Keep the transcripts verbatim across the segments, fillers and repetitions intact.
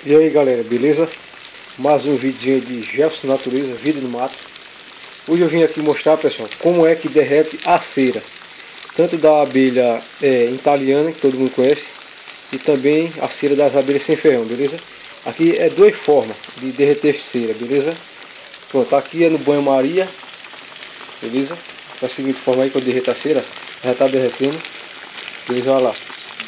E aí galera, beleza? Mais um vídeo de Jefferson Natureza, Vida no Mato. Hoje eu vim aqui mostrar, pessoal, como é que derrete a cera. Tanto da abelha é, italiana, que todo mundo conhece, e também a cera das abelhas sem ferrão, beleza? Aqui é duas formas de derreter cera, beleza? Pronto, aqui é no banho-maria, beleza? Da seguinte forma aí que eu derreto a cera, já está derretendo, beleza? Olha lá.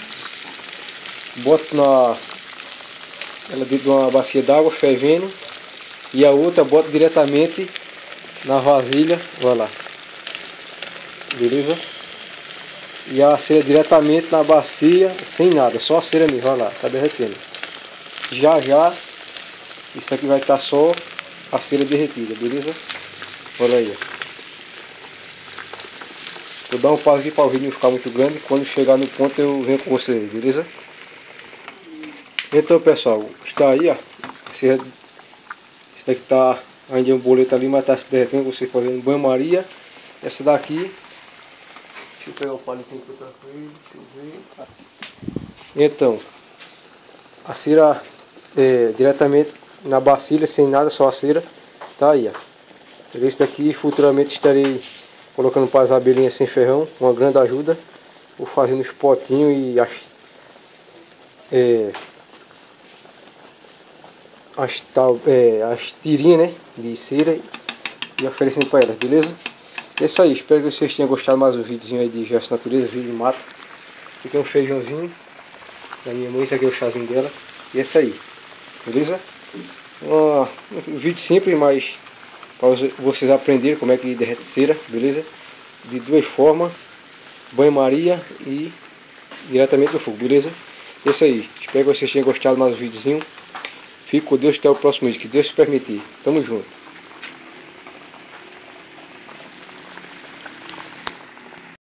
Boto na... ela dentro de uma bacia d'água fervendo, e a outra bota diretamente na vasilha, olha lá, beleza? E a cera diretamente na bacia, sem nada, só a cera mesmo, olha lá, tá derretendo. Já já, isso aqui vai estar só a cera derretida, beleza? Olha aí, ó. Vou dar um passo aqui para o vídeo não ficar muito grande, quando chegar no ponto eu venho com vocês, beleza? Então pessoal, está aí, ó, esse daqui tá ainda um boleto ali, mas está se derretendo, vocês podem ver no banho-maria. Essa daqui, deixa eu pegar o palitinho que eu tô com ele, deixa eu ver. Então, a cera é, diretamente na bacia, sem nada, só a cera, tá aí, ó. Esse daqui futuramente estarei colocando para as abelhinhas sem ferrão, uma grande ajuda. Vou fazendo os potinhos e as... É, As, tal, é, as tirinhas, né, de cera e oferecendo para elas, beleza? É isso aí, espero que vocês tenham gostado mais um videozinho aí de Jefferson Natureza, vídeo de mato. Aqui é um feijãozinho da minha mãe, esse aqui é o chazinho dela. E é isso aí, beleza? Um, um vídeo simples, mas para vocês aprenderem como é que derrete cera, beleza? De duas formas, banho-maria e diretamente no fogo, beleza? É isso aí, espero que vocês tenham gostado mais um videozinho. Fique com Deus, até o próximo vídeo, que Deus te permitir. Tamo junto.